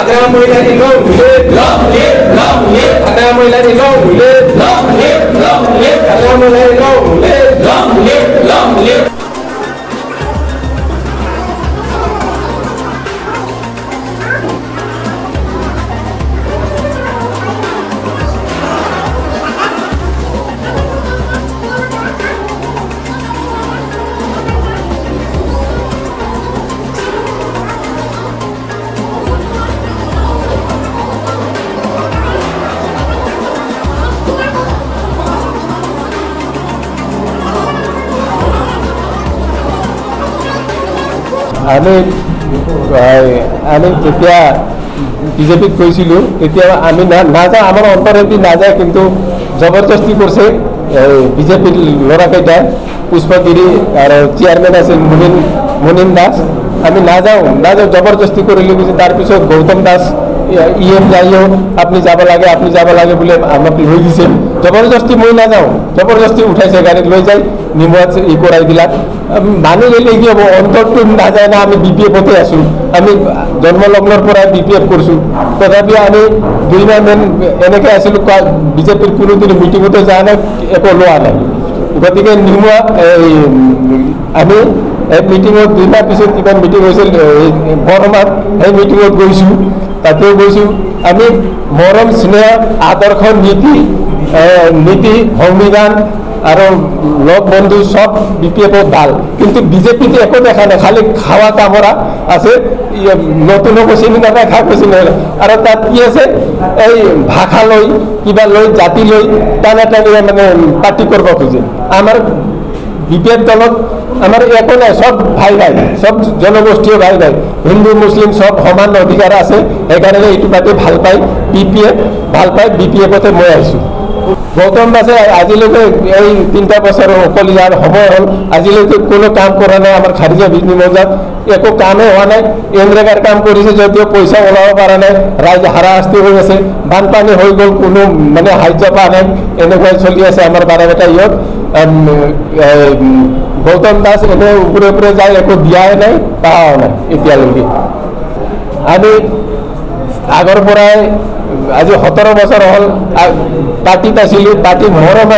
Agra Moila ni long live, long live, long live. Agra Moila ni long live, long live, long live. Agra Moila ni long live, long live, long live. আমি যেতিয়া বিজেপিত গৈছিলোঁ তেতিয়া আমি নাযাওঁ, আমাৰ অন্তৰেদি নাযায়, কিন্তু জবৰদস্তি কৰিছে বিজেপিৰ ল'ৰাকেইটাই, পুষ্পগিৰি আৰু চেয়াৰমেন আছিল মুনিন দাস। আমি নাযাওঁ জবৰদস্তি কৰিলোঁ। তাৰপিছত গৌতম দাস ইএম যায়ও আপুনি যাব লাগে বুলি আমাক লৈ দিছে। জবৰদস্তি মই নাযাওঁ, জবৰদস্তি উঠাইছে, গাড়ীত লৈ যায় নিমুৱাত কৰাই দিলাক। মানি গেলে কি হ'ব, অন্তৰটো নাযায় না। আমি BPF-তে আছোঁ, আমি জন্মলগ্নৰ পৰাই BPF কৰিছোঁ। তথাপি আমি 2 মাহ মান এনেকৈ আছিলোঁ, বিজেপিৰ কোনোদিন মিটিঙতে যোৱা নাই, একো লোৱা নাই। গতিকে নিমুৱা আমি এই মিটিঙত 2 মাহ পিছত কিবা মিটিং হৈছিল বৰমাত, সেই মিটিঙত গৈছোঁ, তাতেও গৈছোঁ। আমি মৰম স্নেহ আদৰ্শ নীতি সংবিধান আৰু লগ বন্ধু সব BPF-ত ভাল, কিন্তু বিজেপিতে একো দেখা নাই, খালি খাওয়া কামৰা আছে। নতুনকো চিনি নাপায়, খাকো চিনি নাপায়। আৰু তাত কি আছে, এই ভাষা লৈ কিবা লৈ জাতি লৈ টানা মানে পাৰ্টি কৰিব খোজে। আমাৰ BPF দলত আমাৰ একো নাই, সব ভাই সব জনগোষ্ঠীয় ভাই হিন্দু মুছলিম সব সমান অধিকাৰ আছে। সেইকাৰণে এইটো পাৰ্টি ভাল পায়, BPF ভাল পায়। BPF-তে মই আহিছোঁ। গৌতম দাসে আজিলৈকে এই 3টা বছৰ অকলীয়াৰ সময় হ'ল, আজিলৈকে কোনো কাম কৰা নাই। আমাৰ খাৰিজা বিজনী মৌজাত একো কামেই হোৱা নাই। এনৰেগাৰ কাম কৰিছে যদিও পইচা ওলাব পৰা নাই, ৰাইজ হাৰাশাস্তি হৈ আছে। বানপানী হৈ গ'ল, কোনো মানে সাহায্য পোৱা নাই, এনেকুৱাই চলি আছে আমাৰ বাৰাবেটা ইয়াত। গৌতম দাস এনে ওপৰে যায়, একো দিয়াই নাই, পাৱাও নাই এতিয়ালৈকে। আমি আগৰ পৰাই আজি 17 বছৰ হ'ল পাৰ্টিত আছিলোঁ, পাৰ্টিৰ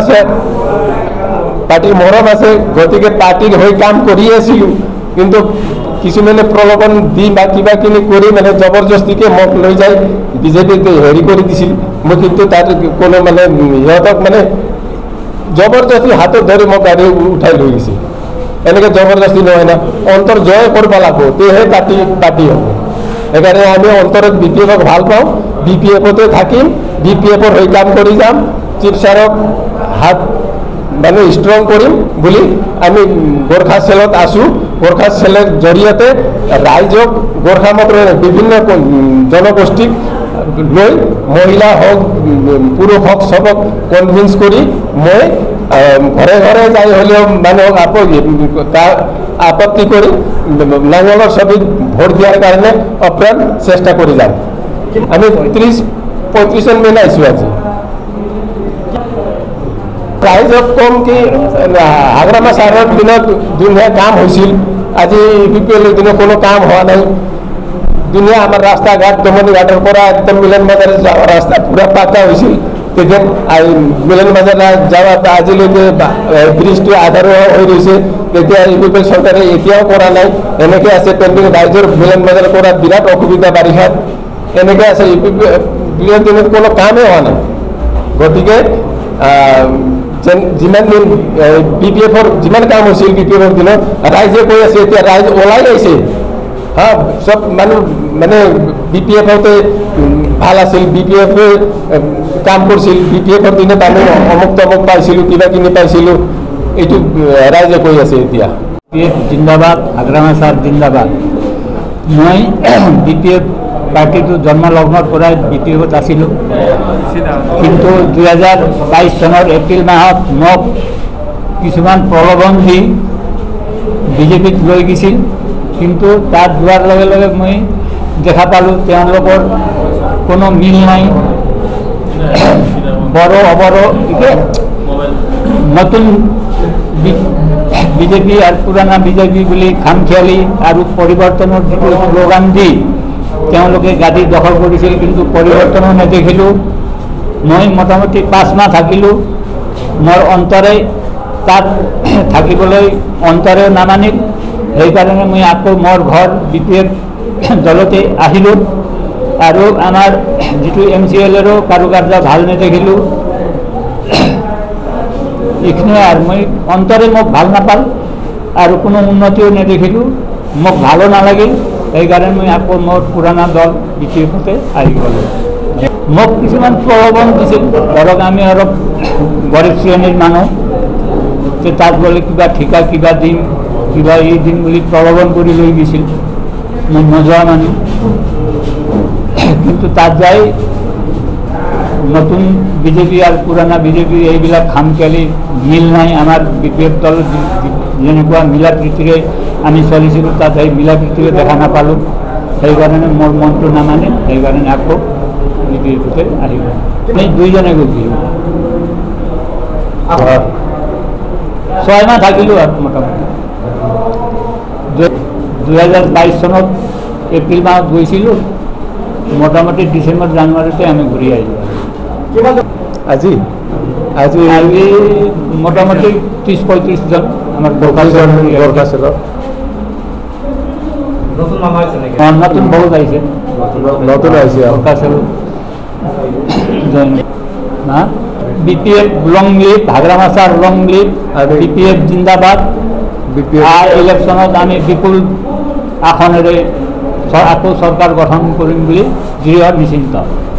মৰম আছে, গতিকে পাৰ্টিৰ হৈ কাম কৰি আছিলোঁ। কিন্তু কিছুমানে প্ৰলোভন দি বা কিবা কিনি কৰি মানে জবৰদস্তিকে মোক লৈ যায় বিজেপিত হেৰি কৰি দিছিল। মই কিন্তু তাত কোনো মানে সিহঁতক মানে জবৰদস্তি হাতত ধৰি মোক গাড়ী উঠাই লৈ গৈছে। এনেকৈ জবৰদস্তি নহয় না, অন্তৰ জয় কৰিব লাগিব, তেহে পাৰ্টি হ'ব। সেইকাৰণে আমি অন্তৰত BPF-ক ভাল পাওঁ, BPF-তে থাকিম, BPF-ৰ হৈ কাম কৰি যাম। চিফ ছাৰক হাত মানে ষ্ট্ৰং কৰিম বুলি আমি গোৰ্খা চেলত আছোঁ। গোৰ্খা চেলৰ জৰিয়তে ৰাইজক, গোৰ্খা মাত্ৰ বিভিন্ন জনগোষ্ঠীক লৈ, মহিলা হওক পুৰুষ হওক, সবক কনভিন্স কৰি মই ঘৰে ঘৰে যাই হ'লেও মানুহক আপত্তি কৰি নাঙলৰ ছবিত ভোট দিয়াৰ কাৰণে অপ্ৰাণ চেষ্টা কৰি যাম। আমি 30-35 জন মান আহিছোঁ আজি। ৰাইজক কম কি, আগ্ৰামা ছাৰৰ দিনত ধুনীয়া কাম হৈছিল, আজি BPL-ৰ দিনত কোনো কাম হোৱা নাই। ধুনীয়া আমাৰ ৰাস্তা ঘাট, দমনি ঘাটৰ পৰা একদম মিলন বজাৰ যোৱা ৰাস্তা পুৰা পাকা হৈছিল। তেতিয়া মিলন বজাৰ যোৱা আজিলৈকে ব্ৰিজটো আধাৰো হৈ গৈছে। তেতিয়া BPL চৰকাৰে এতিয়াও কৰা নাই, এনেকৈ আছে পেণ্ডিং। ৰাইজৰ মিলন বজাৰ কৰা বিৰাট অসুবিধা বাৰিষাত, এনেকৈ আছে। BPL-ৰ দিনত কোনো কামেই হোৱা নাই। গতিকে যিমান দিন BPF-ৰ যিমান কাম হৈছিল BPF-ৰ দিনত, ৰাইজে কৈ আছে, এতিয়া ৰাইজ ওলাই আহিছে। সব মানুহ মানে BPF-তে ভাল আছিল, BPF-এ কাম কৰিছিল, BPF-ৰ দিনত আমি অমুক তমুক পাইছিলোঁ, কিবা কিনি পাইছিলোঁ, এইটো ৰাইজে কৈ আছে এতিয়া। BPF জিন্দাবাদ, আগ্ৰামা ছাৰ জিন্দাবাদ। মই BPF পাৰ্টিটো জন্মলগ্নৰ পৰাই BPF-ত আছিলোঁ, কিন্তু 2022 চনৰ এপ্ৰিল মাহত মোক কিছুমান প্ৰলোভন দি বিজেপিত লৈ গৈছিল। কিন্তু তাত যোৱাৰ লগে লগে মই দেখা পালোঁ তেওঁলোকৰ কোনো মিল নাই। বড়ো অবড়ো নতুন বিজেপি আৰু পুৰণা বিজেপি বুলি খামখেয়ালি আৰু পৰিৱৰ্তনৰ যিটো শ্লোগান দি তেওঁলোকে গাদী দখল কৰিছিল, কিন্তু পৰিৱৰ্তনো নেদেখিলোঁ। মই মোটামুটি 5 মাহ থাকিলোঁ। মোৰ অন্তৰে তাত থাকিবলৈ অন্তৰেও নামানিল। সেইকাৰণে মই আকৌ মোৰ ঘৰ BPF দলতে আহিলোঁ আৰু আমাৰ যিটো MCLৰো কাৰুকাৰ্য ভাল নেদেখিলোঁ। এইখিনিয়ে আৰু মই অন্তৰে মোক ভাল নাপাল আৰু কোনো উন্নতিও নেদেখিলোঁ, মোক ভালো নালাগিল। সেইকাৰণে মই আকৌ মোৰ পুৰণা দল BPFতে আহি গ'লোঁ। মোক কিছুমান প্ৰলোভন দিছিল, ধৰক আমি অলপ গৰীব শ্ৰেণীৰ মানুহ, যে তাত গ'লে কিবা ঠিকা কিবা দিম, কিবা এই দিম বুলি প্ৰলোভন কৰি লৈ গৈছিল। মই নোযোৱা মানুহ, কিন্তু তাত যাই নতুন বিজেপি আৰু পুৰণা বিজেপি এইবিলাক খামখেয়ালি মিল নাই। আমাৰ BPF দলত যেনেকুৱা মিলা প্ৰীতিৰে আমি চলিছিলোঁ, তাত সেই মিলা প্ৰীতিৰে দেখা নাপালোঁ। সেইকাৰণে মোৰ মনটো নামানে, সেইকাৰণে আকৌ BPFতে আহিব। আমি দুইজনে গৈছিলোঁ, 6 মাহ থাকিলোঁ আৰু মোটামুটি। 2022 চনত এপ্ৰিল মাহত গৈছিলোঁ, মোটামুটি ডিচেম্বৰ জানুৱাৰীতে আমি ঘূৰি আহিলোঁ। আজি আজি আজি মোটামুটি 30-35 জন আমাৰ দৰখাস্ত নতুন বহুত আহিছে, নতুন আহিছে BPF লং লিভ, হাগ্ৰামাচাৰ লং লিভ, BPF জিন্দাবাদ। ইলেকশ্যনত আমি বিপুল আসনেৰে আকৌ চৰকাৰ গঠন কৰিম বুলি দৃঢ় নিশ্চিন্ত।